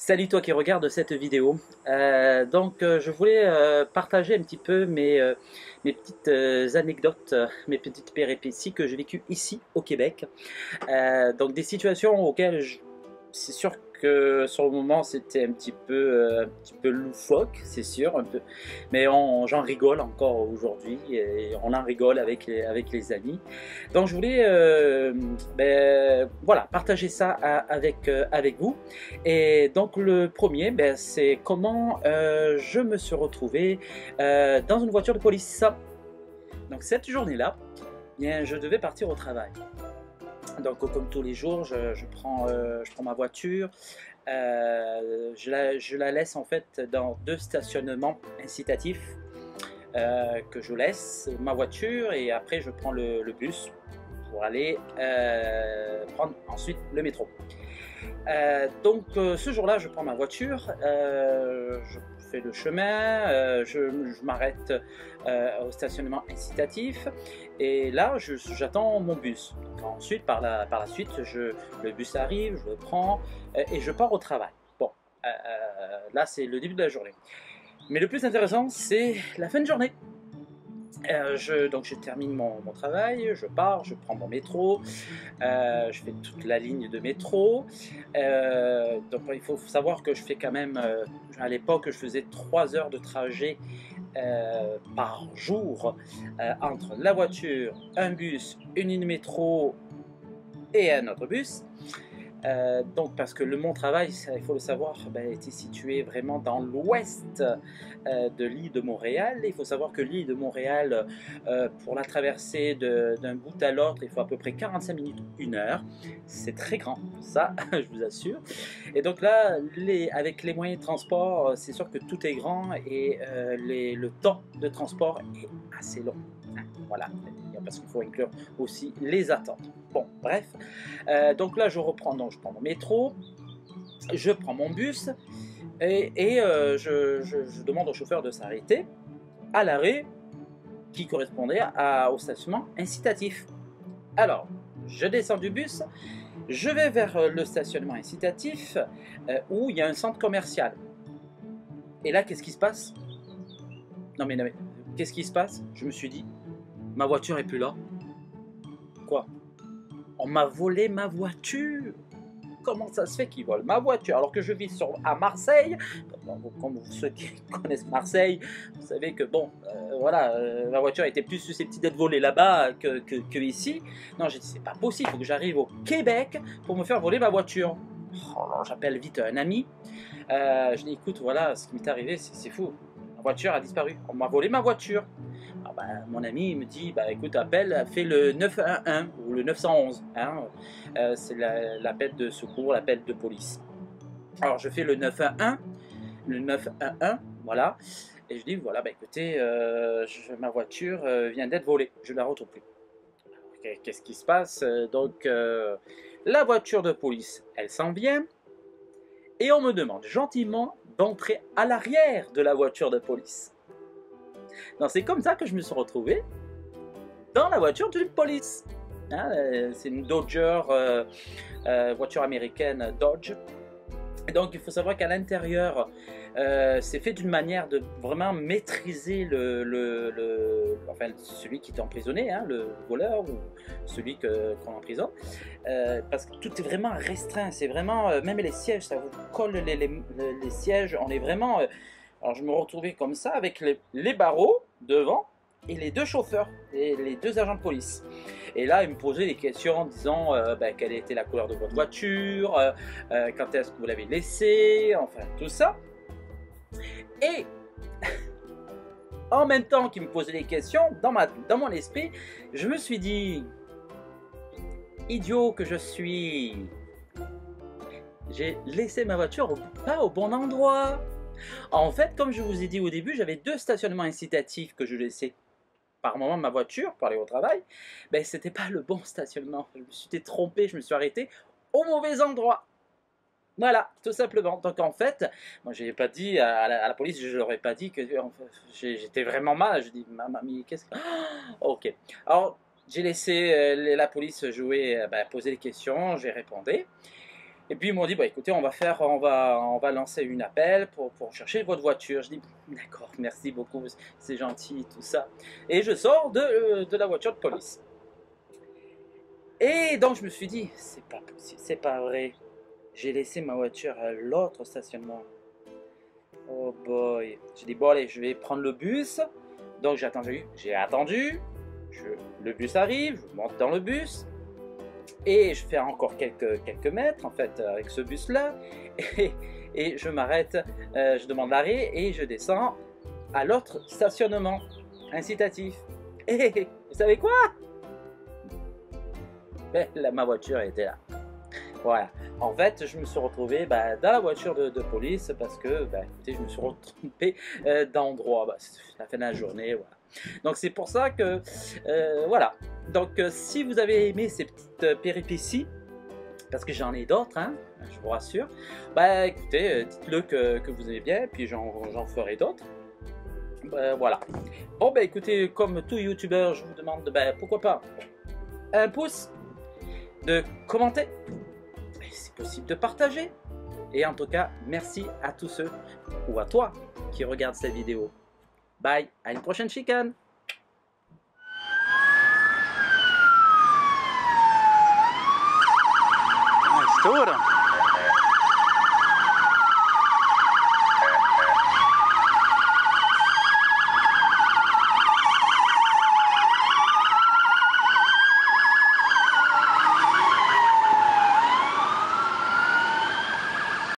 Salut toi qui regardes cette vidéo. Je voulais partager un petit peu mes petites anecdotes, mes petites péripéties que j'ai vécues ici au Québec. Donc des situations auxquelles c'est sûr que sur le moment c'était un petit peu loufoque, c'est sûr, un peu, mais j'en rigole encore aujourd'hui et on en rigole avec les amis. Donc je voulais voilà, partager ça avec vous. Et donc le premier, c'est comment je me suis retrouvé dans une voiture de police. Donc cette journée-là, bien, je devais partir au travail. Donc, comme tous les jours, je prends ma voiture, je la laisse en fait dans deux stationnements incitatifs que je laisse ma voiture et après je prends le bus pour aller prendre ensuite le métro. Ce jour-là, je prends ma voiture, je fais le chemin, je m'arrête au stationnement incitatif et là, j'attends mon bus. Donc, ensuite, par la suite, le bus arrive, je le prends et je pars au travail. Bon, là, c'est le début de la journée. Mais le plus intéressant, c'est la fin de journée. Donc je termine mon travail, je pars, je prends mon métro, je fais toute la ligne de métro. Donc il faut savoir que je fais quand même, à l'époque je faisais 3 heures de trajet par jour entre la voiture, un bus, une ligne métro et un autre bus. Donc parce que mon travail, il faut le savoir, était situé vraiment dans l'ouest de l'île de Montréal. Il faut savoir que l'île de Montréal, pour la traverser d'un bout à l'autre, il faut à peu près 45 minutes, 1 heure. C'est très grand, ça, je vous assure. Et donc là, avec les moyens de transport, c'est sûr que tout est grand et le temps de transport est assez long. Voilà, parce qu'il faut inclure aussi les attentes. Bon, bref. Donc là, je prends mon métro, je prends mon bus et je demande au chauffeur de s'arrêter à l'arrêt qui correspondait au stationnement incitatif. Alors, je descends du bus, je vais vers le stationnement incitatif où il y a un centre commercial. Et là, qu'est-ce qui se passe? Non mais, qu'est-ce qui se passe? Je me suis dit, ma voiture est plus là. Quoi? On m'a volé ma voiture. Comment ça se fait qu'ils volent ma voiture alors que je vis à Marseille? Comme ceux qui connaissent Marseille, vous savez que bon, voilà, ma voiture était plus susceptible d'être volée là-bas que ici. Non, j'ai dit c'est pas possible, il faut que j'arrive au Québec pour me faire voler ma voiture. Oh, alors j'appelle vite un ami. Je dis écoute, voilà, ce qui m'est arrivé, c'est fou. Ma voiture a disparu. On m'a volé ma voiture. Ah mon ami me dit écoute, fais le 911 ou le 911. Hein, c'est l'appel de secours, l'appel de police. Alors je fais le 911, voilà. Et je dis voilà, écoutez, ma voiture vient d'être volée. Je ne la retrouve plus. Qu'est-ce qui se passe? La voiture de police, elle s'en vient. Et on me demande gentiment d'entrer à l'arrière de la voiture de police. C'est comme ça que je me suis retrouvé dans la voiture d'une police. Hein, c'est une Dodger, voiture américaine Dodge. Et donc il faut savoir qu'à l'intérieur, c'est fait d'une manière de vraiment maîtriser celui qui est emprisonné, hein, le voleur ou celui qu'on emprisonne, parce que tout est vraiment restreint. C'est vraiment, même les sièges, ça vous colle les sièges. On est vraiment. Alors je me retrouvais comme ça avec les barreaux devant et les deux chauffeurs et les deux agents de police. Et là, ils me posaient des questions en disant quelle était la couleur de votre voiture, quand est-ce que vous l'avez laissée, enfin tout ça. Et en même temps qu'ils me posaient des questions, dans mon esprit, je me suis dit, idiot que je suis, j'ai laissé ma voiture pas au bon endroit. En fait, comme je vous ai dit au début, j'avais deux stationnements incitatifs que je laissais par moment ma voiture pour aller au travail. C'était pas le bon stationnement. Je me suis trompé, je me suis arrêté au mauvais endroit. Voilà, tout simplement. Donc en fait, moi je n'ai pas dit à la police, je leur ai pas dit que j'étais vraiment mal. Je dis, mamie, qu'est-ce que... Ok. Alors j'ai laissé la police jouer, poser des questions, j'ai répondu. Et puis ils m'ont dit, bah écoutez, on va lancer une appel pour chercher votre voiture. Je dis, d'accord, merci beaucoup, c'est gentil, tout ça. Et je sors de la voiture de police. Et donc je me suis dit, c'est pas possible, c'est pas vrai. J'ai laissé ma voiture à l'autre stationnement. Oh boy. J'ai dit, bon allez, je vais prendre le bus. Donc j'ai attendu. Le bus arrive, je monte dans le bus. Et je fais encore quelques mètres en fait avec ce bus là. Et je m'arrête, je demande l'arrêt et je descends à l'autre stationnement incitatif. Et vous savez quoi? Ben, ma voiture était là. Voilà. En fait, je me suis retrouvé dans la voiture de police parce que, écoutez, je me suis retrompé d'endroit. C'est la fin de la journée, voilà. Donc c'est pour ça que, voilà. Donc si vous avez aimé ces petites péripéties, parce que j'en ai d'autres, hein, je vous rassure, écoutez, dites-le que vous aimez bien, puis j'en ferai d'autres. Voilà. Bon, écoutez, comme tout youtubeur, je vous demande, pourquoi pas, un pouce, de commenter, si possible de partager. Et en tout cas, merci à tous ceux, ou à toi, qui regardent cette vidéo. Bye, à une prochaine chicane. Estoura.